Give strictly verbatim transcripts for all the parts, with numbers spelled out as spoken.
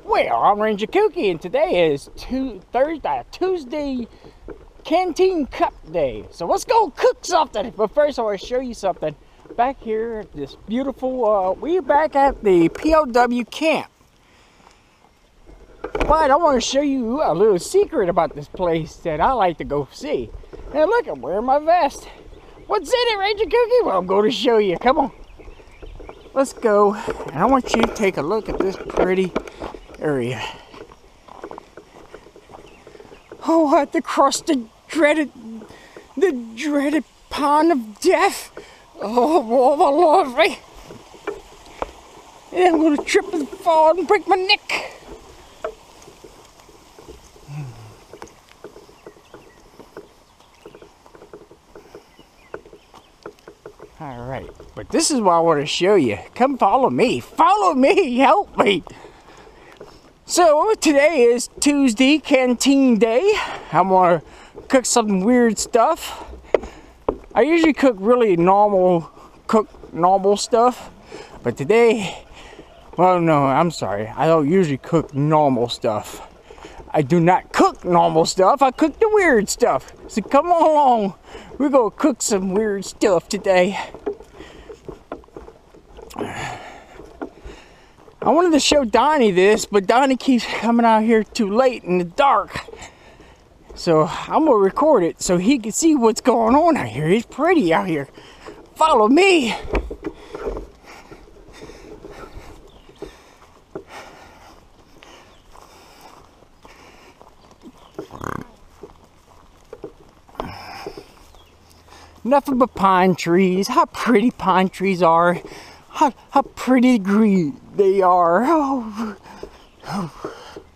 Well, I'm Ranger Kooky, and today is two, Thursday, Tuesday Canteen Cup Day. So let's go cook something. But first, I want to show you something. Back here, this beautiful, uh, we're back at the P O W camp. But I want to show you a little secret about this place that I like to go see. And look, I'm wearing my vest. What's in it, Ranger Kooky? Well, I'm going to show you. Come on. Let's go. And I want you to take a look at this pretty area. Oh, at the cross the dreaded, the dreaded pond of death. Oh, oh my Lord, right? And I'm going to trip and fall and break my neck. All right, but this is what I want to show you. Come follow me. Follow me. Help me. So today is Tuesday Canteen Day. I'm gonna cook some weird stuff. I usually cook really normal, cook normal stuff, but today, well, no, I'm sorry. I don't usually cook normal stuff. I do not cook normal stuff. I cook the weird stuff. So come on along. We're gonna cook some weird stuff today. I wanted to show Donnie this, but Donnie keeps coming out here too late in the dark. So I'm gonna record it so he can see what's going on out here. It's pretty out here. Follow me. Nothing but pine trees. How pretty pine trees are. How, how pretty green they are. Oh. Oh.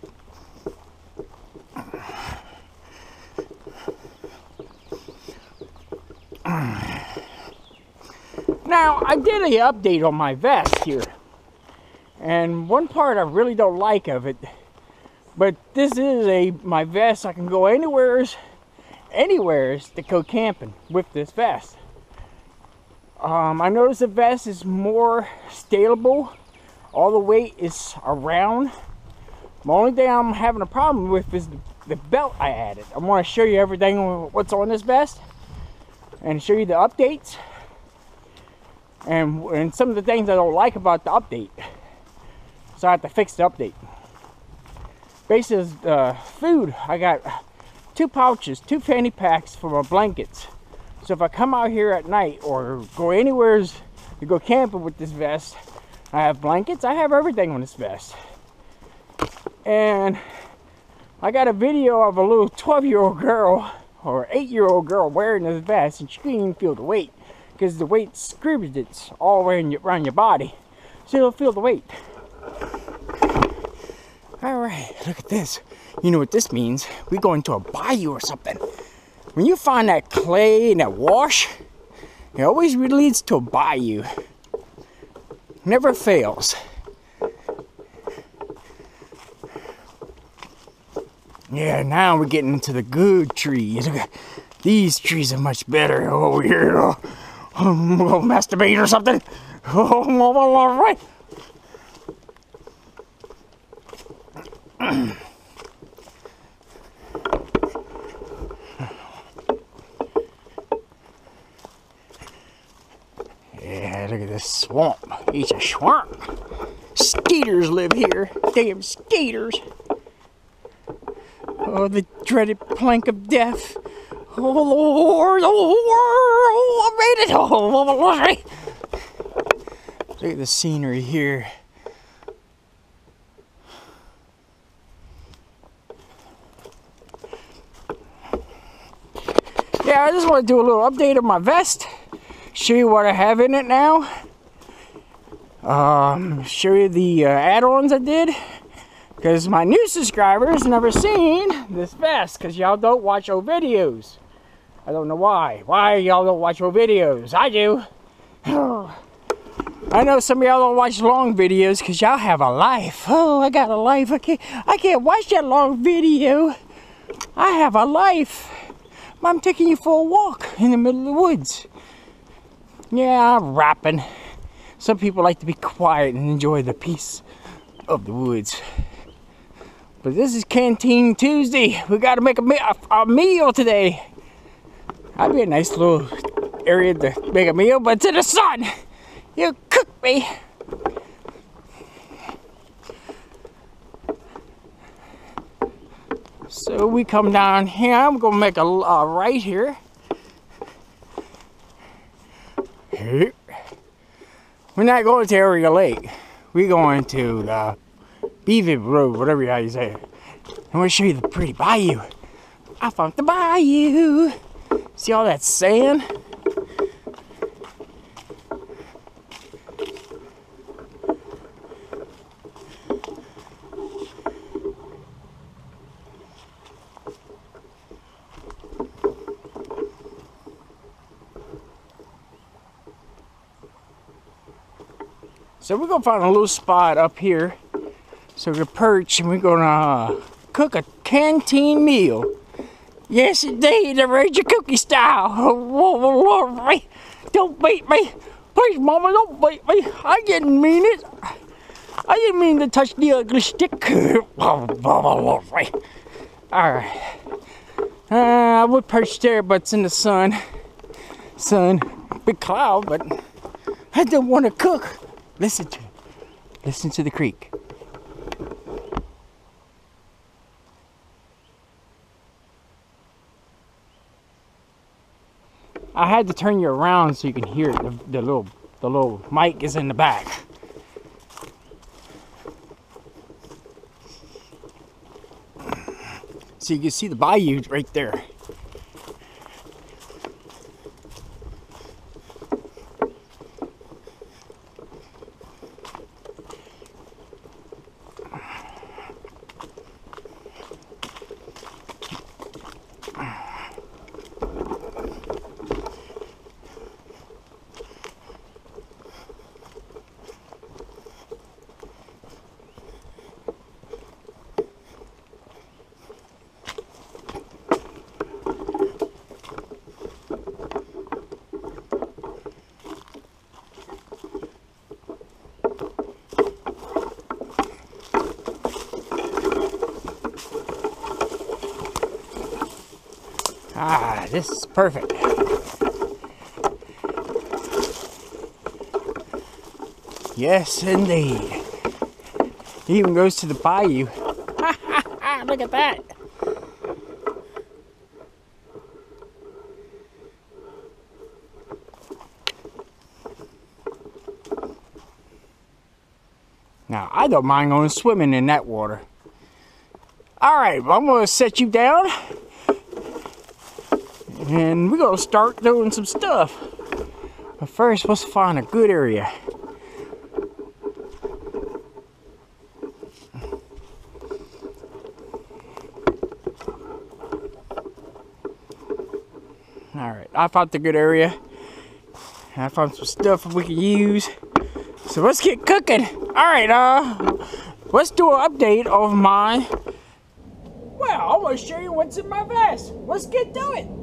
Now, I did an update on my vest here. And one part I really don't like of it. But this is a my vest. I can go anywheres, anywheres to go camping with this vest. Um, I noticed the vest is more stable. All the weight is around. The only thing I'm having a problem with is the, the belt I added. I want to show you everything what's on this vest and show you the updates and, and some of the things I don't like about the update. So I have to fix the update. Basically, uh, food. I got two pouches, two fanny packs for my blankets. So if I come out here at night or go anywhere to go camping with this vest, I have blankets, I have everything on this vest. And I got a video of a little twelve year old girl or eight year old girl wearing this vest, and she couldn't even feel the weight because the weight screams it's all around your, around your body. So you'll feel the weight. All right, look at this. You know what this means? We go into a bayou or something. When you find that clay and that wash, it always leads to a bayou. Never fails. Yeah, now we're getting into the good trees. These trees are much better. Oh, yeah. I'm gonna masturbate or something. Oh, all right. Yeah, look at this swamp. It's a swamp. Skaters live here. Damn skaters. Oh, the dreaded plank of death. Oh, Lord. Oh, I made it. Oh, Lord. Look at the scenery here. Yeah, I just want to do a little update of my vest. Show you what I have in it now. Um, show you the uh, add-ons I did. Because my new subscribers never seen this vest. Because y'all don't watch old videos. I don't know why. Why y'all don't watch old videos? I do. I know some of y'all don't watch long videos because y'all have a life. Oh, I got a life. I can't, I can't watch that long video. I have a life. I'm taking you for a walk in the middle of the woods. Yeah, I'm rapping. Some people like to be quiet and enjoy the peace of the woods. But this is Canteen Tuesday. We got to make a, me a meal today. That'd be a nice little area to make a meal, but it's in the sun. You cook me. So we come down here. I'm gonna make a uh, right here. We're not going to Area Lake. We're going to the Beaver Road, whatever how you say it. I want to show you the pretty bayou. I found the bayou. See all that sand? So we're gonna find a little spot up here so we can perch, and we're gonna uh, cook a canteen meal. Yes indeed, the Ranger Cookie style. Don't beat me. Please, Mama, don't beat me. I didn't mean it. I didn't mean to touch the ugly stick. Alright. Uh, I would perch there, but it's in the sun. Sun. Big cloud, but I don't want to cook. Listen to it. Listen to the creek. I had to turn you around so you can hear it. The, the little the little mic is in the back. So you can see the bayou right there. Ah, this is perfect. Yes, indeed. It even goes to the bayou. Look at that. Now, I don't mind going swimming in that water. All right, well, I'm going to set you down. And we're gonna start doing some stuff. But first, let's find a good area. Alright, I found the good area. I found some stuff we can use. So let's get cooking. Alright, uh, let's do an update of my... Well, I'm gonna show you what's in my vest. Let's get to it.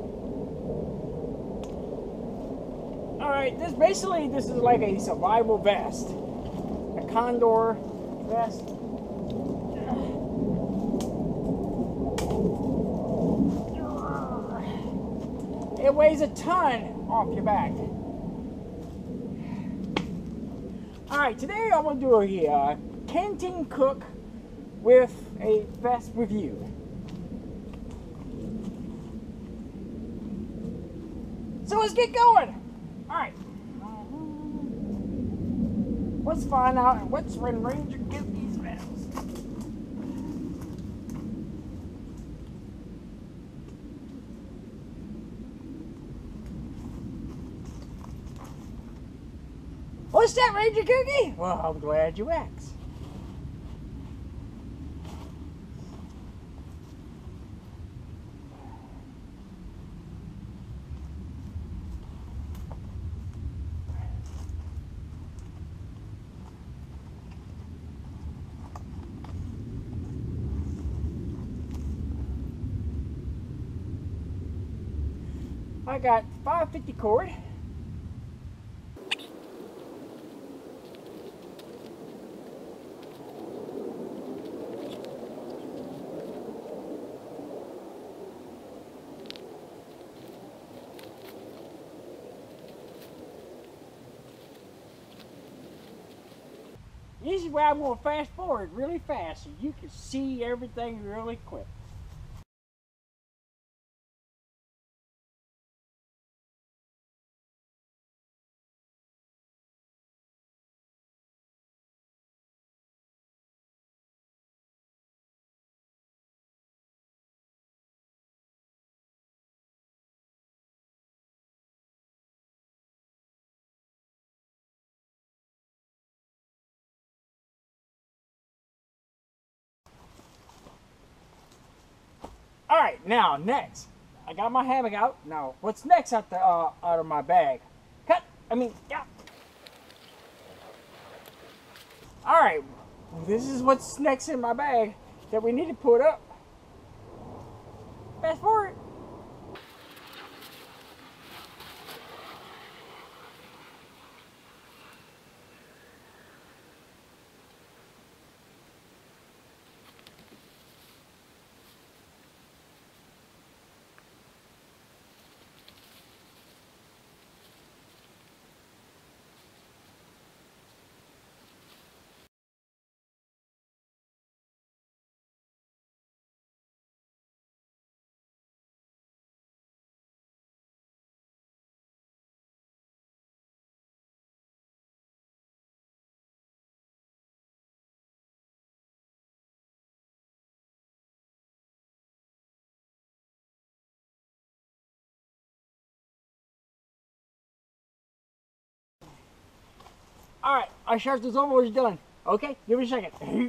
Alright, this basically, this is like a survival vest. A condor vest. It weighs a ton off your back. Alright, today I'm going to do a uh, canteen cook with a vest review. So let's get going. Alright. Let's find out what's when Ranger get these vests. What's that, Ranger Cookie? Well, I'm glad you asked. I got five fifty cord. This is where I'm going to fast forward really fast so you can see everything really quick. All right, now next, I got my hammock out. Now, what's next out the uh, out of my bag? Cut. I mean, yeah. All right, this is what's next in my bag that we need to put up. Fast forward. All right, our shirt is almost done. Okay, give me a second.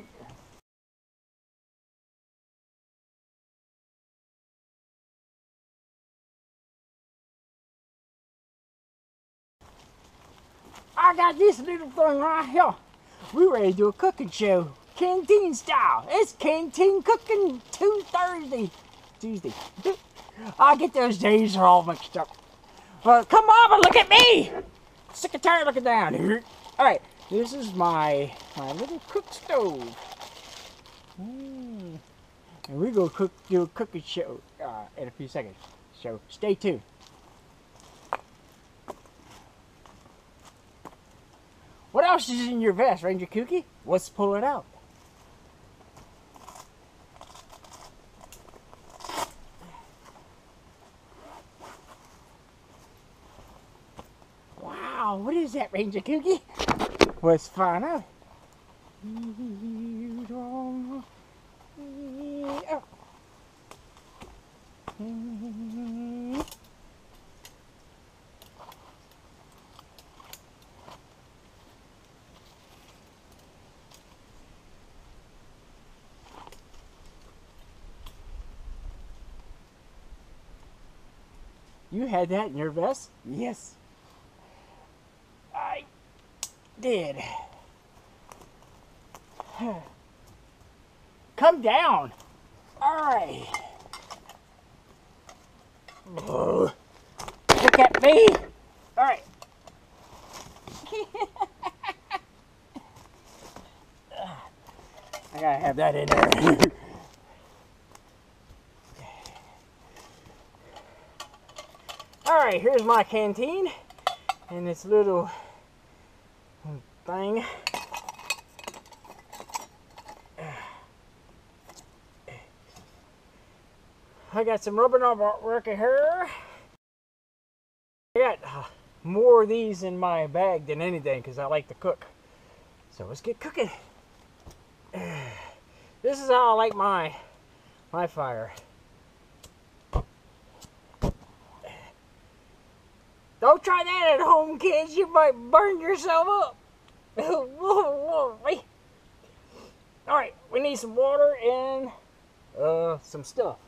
I got this little thing right here. We ready to do a cooking show, canteen style. It's canteen cooking two Thursday, Tuesday. I get those days are all mixed up. But come on, but look at me. Sick and tired looking down here. All right, this is my my little cook stove. Mm. And we go cook do a cooking show uh, in a few seconds. So stay tuned. What else is in your vest, Ranger Kooky? Let's pull it out. Wow, what is that, Ranger Kooky? Let's find out. You had that in your vest? Yes. I did. Come down. All right. Oh, look at me. All right. I gotta have that in there. Alright, here's my canteen and this little thing. I got some rubber work here. I got uh, more of these in my bag than anything because I like to cook. So let's get cooking. This is how I like my my fire. Don't try that at home, kids. You might burn yourself up. Alright, we need some water and uh, some stuff.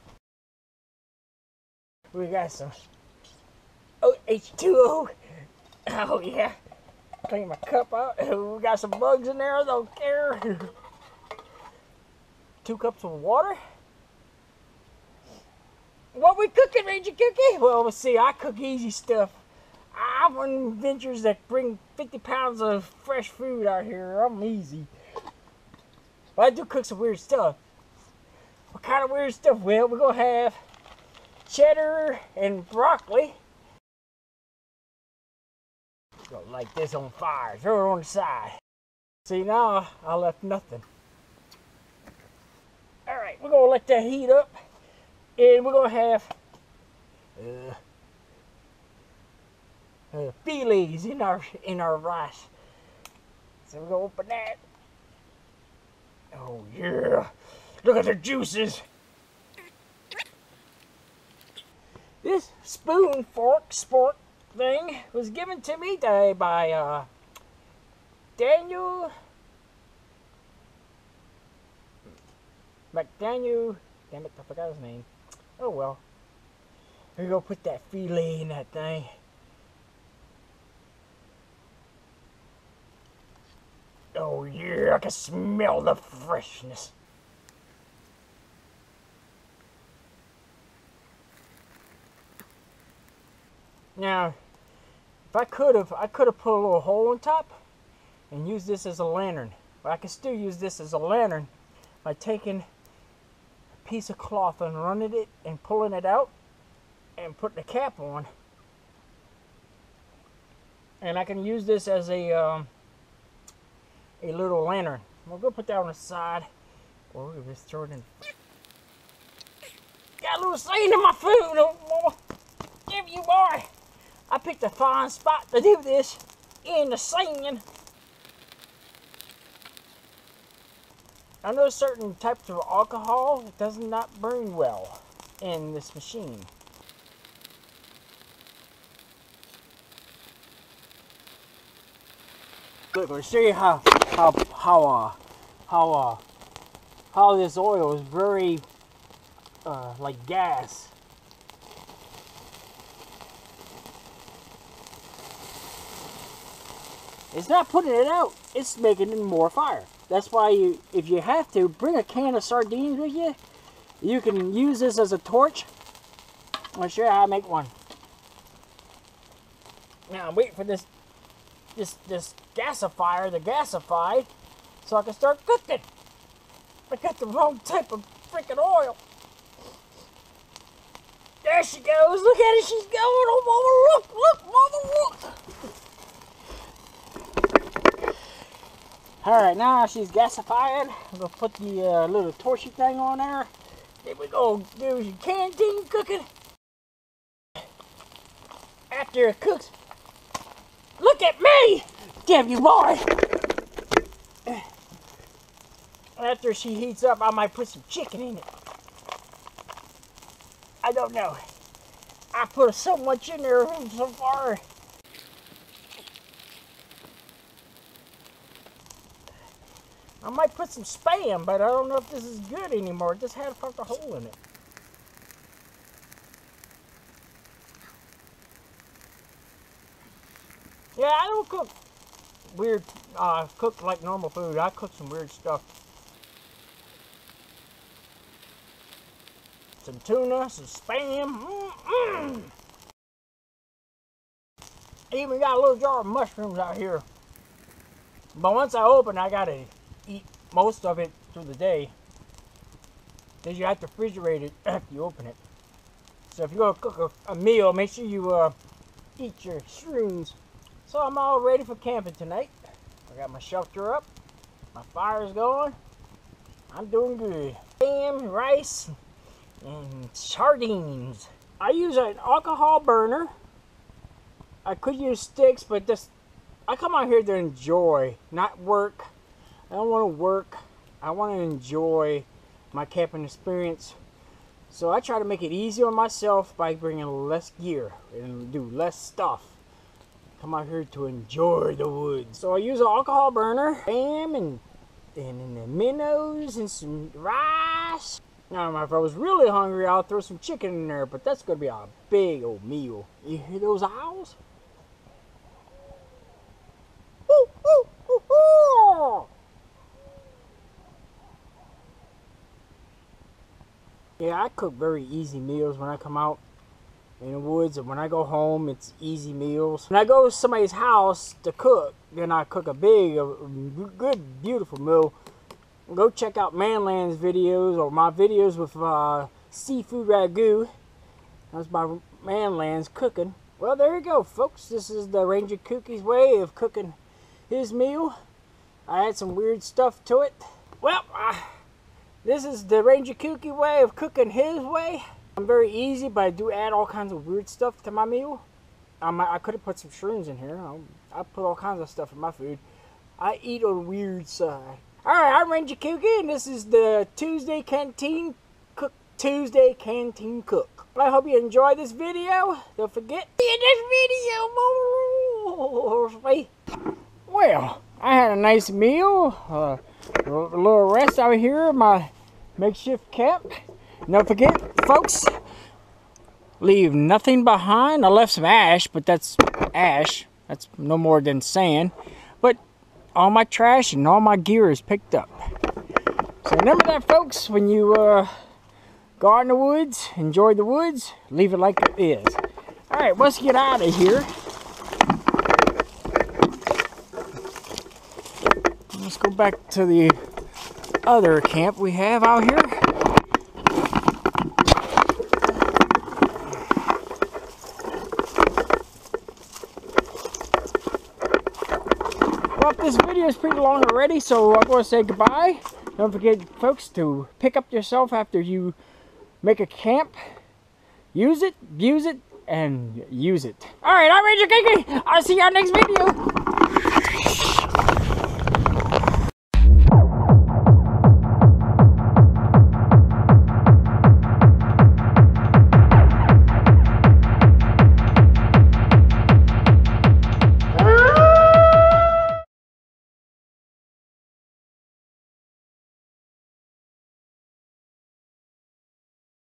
We got some oh, H two O. Oh, yeah. Clean my cup out. We got some bugs in there. I don't care. Two cups of water. What we cooking, Ranger Kooky? Well, let's see. I cook easy stuff. I'm on adventures that bring fifty pounds of fresh food out here. I'm easy. But I do cook some weird stuff. What kind of weird stuff? Well, we're going to have cheddar and broccoli. Go like this on fire. Throw it on the side. See, now I left nothing. Alright, we're going to let that heat up. And we're going to have uh, uh, fillets in our, in our rice. So we're going to open that. Oh yeah, look at the juices. This spoon, fork, spork thing was given to me today by uh, Daniel McDaniel. Damn it, I forgot his name. Oh well. We're gonna put that filet in that thing. Oh yeah, I can smell the freshness. Now, if I could have, I could have put a little hole on top and used this as a lantern. But I can still use this as a lantern by taking a piece of cloth and running it and pulling it out and putting the cap on. And I can use this as a um, a little lantern. We're gonna put that on the side, or we'll just throw it in. Got a little sand in my food, oh, give you boy. I picked a fine spot to do this, in the sand. I know certain types of alcohol does not burn well in this machine. Look, I'll show you how how how uh how uh how this oil is very uh like gas. It's not putting it out, it's making it more fire. That's why you, if you have to, bring a can of sardines with you. You can use this as a torch. I'll show you how I make one. Now I'm waiting for this this this gasifier to gasify so I can start cooking. I got the wrong type of freaking oil. There she goes. Look at it. She's going. Oh, mama, look, look, mama, look. All right, now she's gasifying. I'm gonna put the uh, little torchy thing on there. Then we go do your canteen cooking. After it cooks, look at me, damn you boy. After she heats up, I might put some chicken in it. I don't know. I put so much in there so far. I might put some Spam, but I don't know if this is good anymore. It just had a fucking hole in it. Yeah, I don't cook weird, uh, cook like normal food. I cook some weird stuff. Some tuna, some Spam. Mm-mm. Even got a little jar of mushrooms out here. But once I open, I gotta eat most of it through the day. Because you have to refrigerate it after you open it. So if you're gonna cook a, a meal, make sure you uh, eat your shrooms. So I'm all ready for camping tonight. I got my shelter up. My fire's going. I'm doing good. Ham, rice, and sardines. I use an alcohol burner. I could use sticks, but this, I come out here to enjoy, not work. I don't want to work. I want to enjoy my camping experience. So I try to make it easy on myself by bringing less gear and do less stuff. Come out here to enjoy the woods. So I use an alcohol burner, ham and and, and the minnows and some rice. Now, if I was really hungry, I'll throw some chicken in there, but that's gonna be a big old meal. You hear those owls? Ooh, ooh, ooh, ooh. Yeah, I cook very easy meals when I come out in the woods, and when I go home, it's easy meals. When I go to somebody's house to cook, then I cook a big, a good, beautiful meal. Go check out Manland's videos or my videos with uh, seafood ragu. That's by Manland's cooking. Well, there you go, folks. This is the Ranger Kookie's way of cooking his meal. I add some weird stuff to it. Well, uh, this is the Ranger Kooky way of cooking his way. I'm very easy, but I do add all kinds of weird stuff to my meal. Um, I, I could have put some shrooms in here. I'll, I put all kinds of stuff in my food. I eat on the weird side. Alright, I'm Ranger Kooky, and this is the Tuesday Canteen Cook. Tuesday Canteen Cook. I hope you enjoy this video. Don't forget, in this video, more. Well, I had a nice meal. Uh, a little rest out here in my makeshift camp. Don't forget, folks, leave nothing behind. I left some ash, but that's ash. That's no more than sand. But all my trash and all my gear is picked up. So remember that, folks, when you uh, go out in the woods, enjoy the woods, leave it like it is. Alright, let's get out of here. Let's go back to the other camp we have out here. Well, this video is pretty long already, so I'm going to say goodbye. Don't forget, folks, to pick up yourself after you make a camp. Use it, use it, and use it. Alright, I'm Ranger Kooky. I'll see you on next video.